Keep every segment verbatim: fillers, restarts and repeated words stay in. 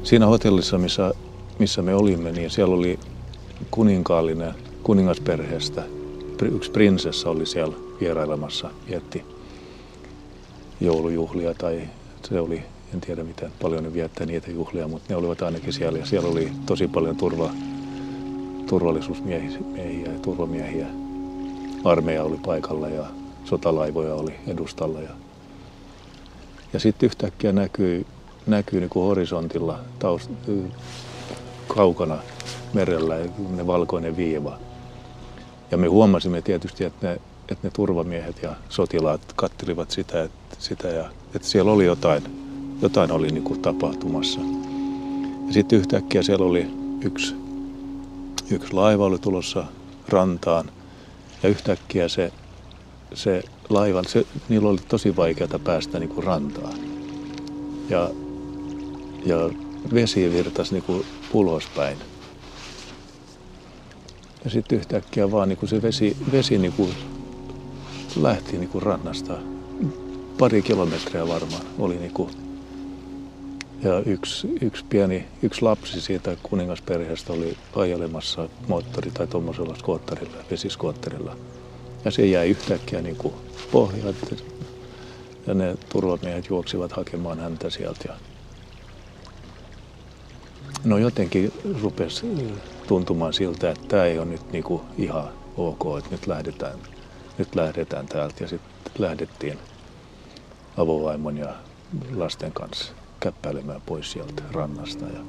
siinä hotellissa, missä, missä me olimme, niin siellä oli kuninkaallinen kuningasperheestä. Yksi prinsessa oli siellä vierailemassa, vietti joulujuhlia tai se oli, en tiedä miten paljon ne viettää niitä juhlia, mutta ne olivat ainakin siellä ja siellä oli tosi paljon turva, turvallisuusmiehiä ja turvamiehiä. Armeija oli paikalla ja sotalaivoja oli edustalla ja, ja sitten yhtäkkiä näkyi, näkyi niin kuin horisontilla taust, kaukana merellä ne valkoinen viiva. Ja me huomasimme tietysti, että ne, että ne turvamiehet ja sotilaat kattelivat sitä, että, sitä ja, että siellä oli jotain, jotain oli niin kuin tapahtumassa. Ja sitten yhtäkkiä siellä oli yksi, yksi laiva oli tulossa rantaan ja yhtäkkiä se, se laiva, se, niillä oli tosi vaikeaa päästä niin kuin rantaan. Ja, ja vesi virtasi niin kuin ulospäin. Ja sitten yhtäkkiä vaan niin kuin se vesi, vesi niin kuin lähti niin kuin rannasta. Pari kilometriä varmaan oli. Niin kuin. Ja yksi, yksi pieni, yksi lapsi siitä kuningasperheestä oli ajelemassa moottori- tai tuommoisella skootterilla, vesiskootterilla. Ja se jäi yhtäkkiä niin kuin pohjaan. Ja ne turvamiehet juoksivat hakemaan häntä sieltä. Ja no jotenkin rupesi tuntumaan siltä, että tämä ei ole nyt niinku ihan ok, että nyt lähdetään, nyt lähdetään täältä. Ja sitten lähdettiin avovaimon ja lasten kanssa käppäilemään pois sieltä rannasta. Ja,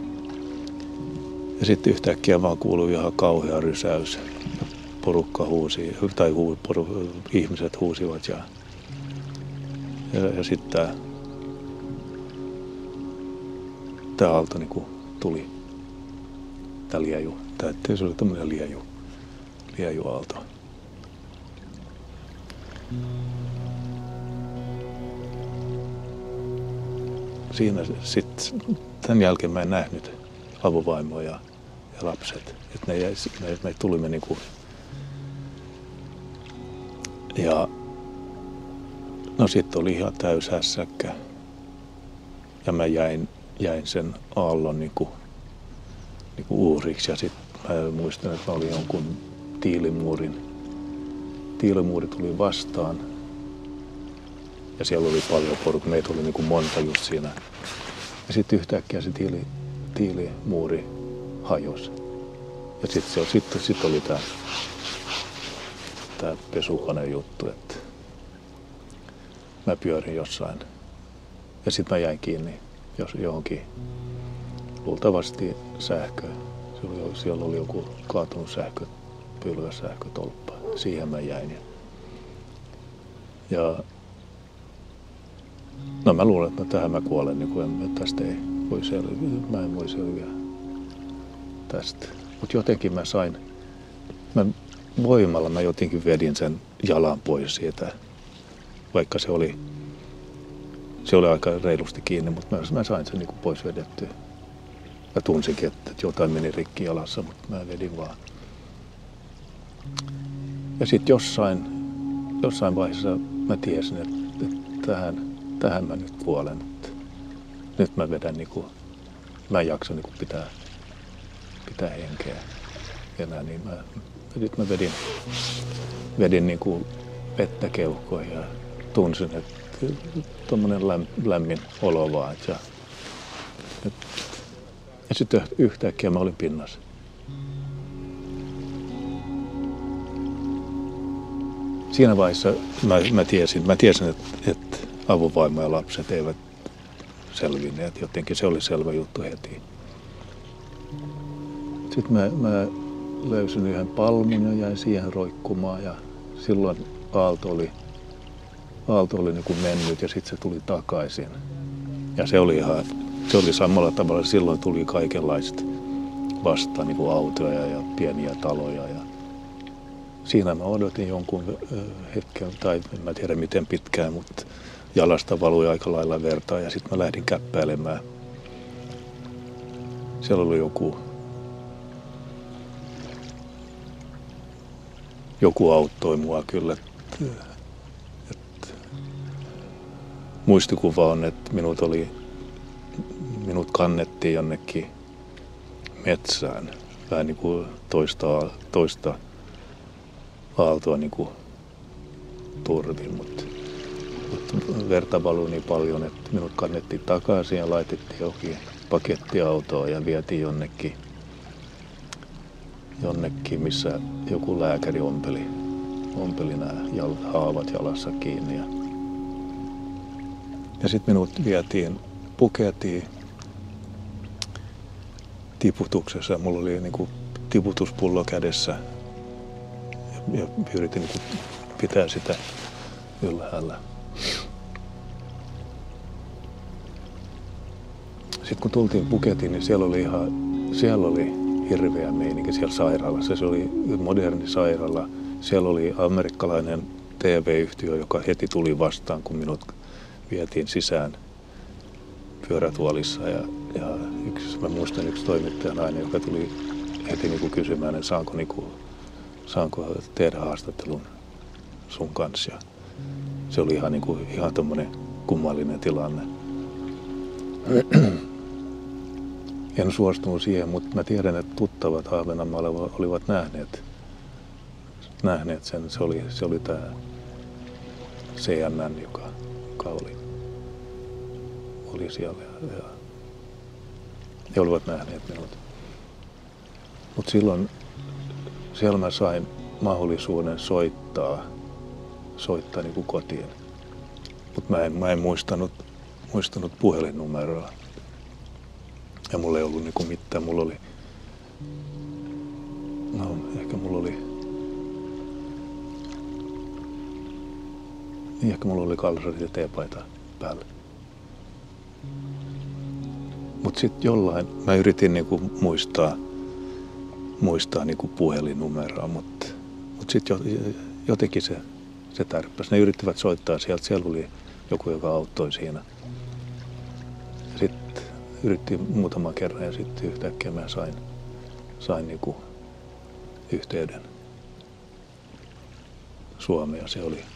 ja sitten yhtäkkiä vaan kuului ihan kauhea rysäys. Porukka huusi, tai huu, poru, ihmiset huusivat ja, ja, ja sitten tämä tää aalto niinku tuli. Tämä lieju. Tämä se oli tämmöinen lieju. Liejuaalto. Siinä sitten, tämän jälkeen mä en nähnyt avovaimoa ja, ja lapset. Että ne, me, me tulimme niinku. Ja no sitten oli ihan täys hässäkkä. Ja mä jäin, jäin sen aallon niinku niinku uhriksi ja sitten mä muistan, että mä olin jonkun tiilimuurin. Tiilimuuri tuli vastaan ja siellä oli paljon porukkaa. Meitä oli niinku monta just siinä. Ja sitten yhtäkkiä se tiili, tiilimuuri hajosi. Ja sitten sit, sit oli tämä tää pesukone juttu, että mä pyörin jossain. Ja sitten mä jäin kiinni jos johonkin. Luultavasti sähkö. Siellä oli, siellä oli joku kaatunut sähkö, pylväs sähkötolppa. Siihen mä jäin. Ja no mä luulen, että tähän mä kuolen, niin kun tästä ei voi selviä. Mä en voi selviä tästä. Mutta jotenkin mä sain, mä voimalla mä jotenkin vedin sen jalan pois siitä, vaikka se oli, se oli aika reilusti kiinni, mutta mä, mä sain sen niin kuin pois vedettyä. Mä tunsinkin, että jotain meni rikki jalassa, mutta mä vedin vaan. Ja sitten jossain, jossain vaiheessa mä tiesin, että, että tähän, tähän mä nyt kuolen. Että nyt mä vedän niinku, mä en jaksa niinku pitää, pitää henkeä enää, niin mä, nyt mä vedin, vedin niinku vettä keuhkoihin ja tunsin, että tommonen läm, lämmin olo vaan. Ja, ja, ja sitten yhtäkkiä mä olin pinnassa. Siinä vaiheessa mä, mä tiesin, mä tiesin että, että avovaimo ja lapset eivät selvinneet. Jotenkin se oli selvä juttu heti. Sitten mä, mä löysin yhden palmun ja jäin siihen roikkumaan ja silloin aalto oli, aalto oli niin kuin mennyt ja sitten se tuli takaisin. Ja se oli ihan, se oli samalla tavalla, silloin tuli kaikenlaista vastaan, niin kuin autoja ja pieniä taloja. Ja siinä mä odotin jonkun hetken, tai en mä tiedä miten pitkään, mutta jalasta valui aika lailla vertaa ja sitten mä lähdin käppäilemään. Siellä oli joku, joku auttoi mua kyllä. Et, et, muistikuva on, että minut oli minut kannettiin jonnekin metsään. Vähän niin kuin toista, toista aaltoa niin kuin turvin, mutta, mutta verta valui niin paljon, että minut kannettiin takaisin ja laitettiin johonkin pakettiautoon ja vietiin jonnekin, jonnekin missä joku lääkäri ompeli, ompeli nämä jal- haavat jalassa kiinni. Ja, ja sitten minut vietiin, puketiin tiputuksessa. Mulla oli niin kuin tiputuspullo kädessä ja, ja yritin niin kuin pitää sitä ylhäällä. Sitten kun tultiin Phuketiin, niin siellä oli ihan, siellä oli hirveä meininki siellä sairaalassa. Se oli moderni sairaala. Siellä oli amerikkalainen T V-yhtiö, joka heti tuli vastaan, kun minut vietiin sisään pyörätuolissa. Ja, ja yksi, mä muistan yksi toimittajanainen, joka tuli heti niin kuin kysymään, että saanko, niin kuin, saanko tehdä haastattelun sun kanssa. Ja se oli ihan, niin kuin, ihan tommoinen kummallinen tilanne. En suostunut siihen, mutta mä tiedän, että tuttavat Ahvenanmaalla olivat nähneet, nähneet sen. Se oli, se oli tämä C N N, joka, joka oli, oli siellä. Ja, ja he olivat nähneet minut. Mutta silloin siellä mä sain mahdollisuuden soittaa, soittaa niin kuin kotiin. Mutta mä en, mä en muistanut, muistanut puhelinnumeroa. Ja mulla ei ollut niinku mitään. Mulla oli, no ehkä mulla oli, niin ehkä mulla oli kalsarit ja teepaita päällä. Mut sit jollain, mä yritin niinku muistaa, muistaa niinku puhelinnumeroa, mut, mut sit jotenkin se, se tärppäsi. Ne yrittivät soittaa sieltä, siellä oli joku, joka auttoi siinä. Ja sit yritti muutaman kerran ja sitten yhtäkkiä mä sain, sain niinku yhteyden Suomeen. Se oli.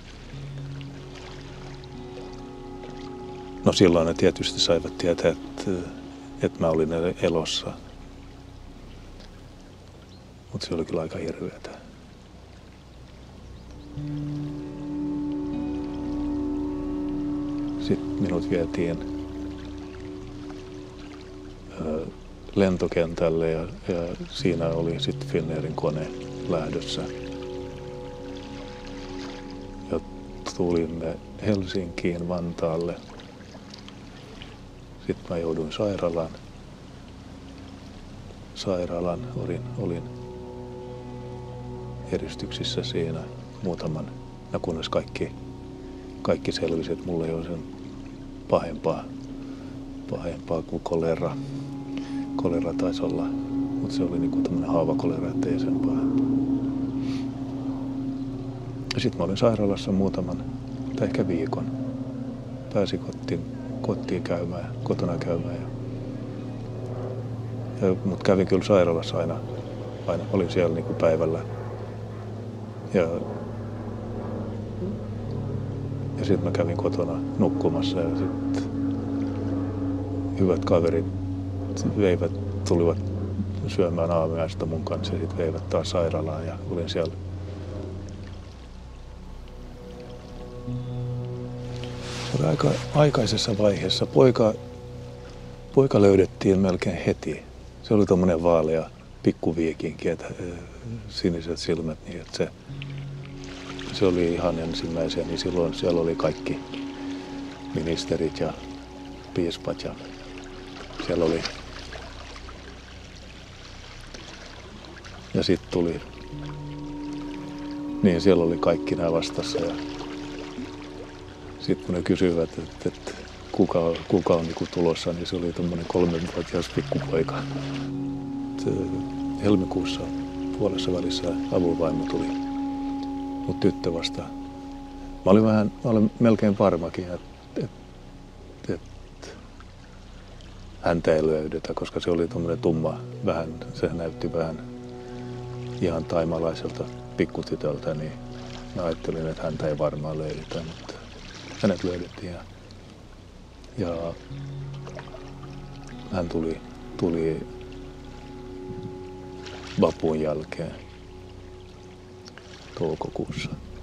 No silloin ne tietysti saivat tietää, että, että mä olin elossa. Mutta se oli kyllä aika hirveätä. Sitten minut vietiin lentokentälle ja, ja siinä oli sitten Finnairin kone lähdössä. Ja tulimme Helsinkiin Vantaalle. Sitten mä jouduin sairaalaan. Sairaalan olin, olin eristyksissä siinä muutaman, ja kunnes kaikki, kaikki selvisi, että mulla ei ole sen pahempaa, pahempaa kuin kolera. Kolera taisi olla, mutta se oli niinku tämmöinen haavakolera, ettei sen pahempaa. Sitten mä olin sairaalassa muutaman, tai ehkä viikon. Pääsin kotiin, kotiin käymään, kotona käymään. Ja, ja, mut kävin kyllä sairaalassa aina, aina olin siellä niinku päivällä. Ja, ja sitten mä kävin kotona nukkumassa ja sitten hyvät kaverit veivät, tulivat syömään aamiaista mun kanssa ja sitten veivät taas sairaalaan ja olin siellä. Se oli aika aikaisessa vaiheessa. Poika, poika löydettiin melkein heti. Se oli tommonen vaalea pikkuviikinki, että siniset silmät, niin että se, se oli ihan ensimmäisiä, niin silloin siellä oli kaikki ministerit ja piispat ja siellä oli. Ja sitten tuli, niin siellä oli kaikki nämä vastassa ja sitten kun ne kysyivät, että, että kuka, kuka on niinku tulossa, niin se oli tommonen kolmenvuotias pikkupoika. Helmikuussa puolessa välissä avovaimo tuli, mut tyttö vastaan. Mä olin vähän, mä olin melkein varmakin, että, että, että häntä ei löydetä, koska se oli tommonen tumma, vähän, se näytti vähän ihan taimalaiselta pikkutytöltä, niin mä ajattelin, että häntä ei varmaan löydetä, mutta hänet löydettiin. Ja, ja hän tuli, tuli vapun jälkeen toukokuussa.